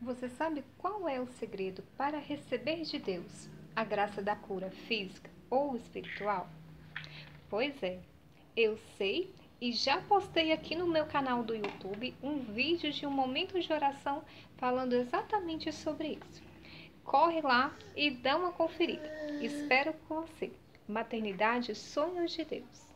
Você sabe qual é o segredo para receber de Deus a graça da cura física ou espiritual? Pois é, eu sei e já postei aqui no meu canal do YouTube um vídeo de um momento de oração falando exatamente sobre isso. Corre lá e dá uma conferida. Espero por você. Maternidade Sonhos de Deus.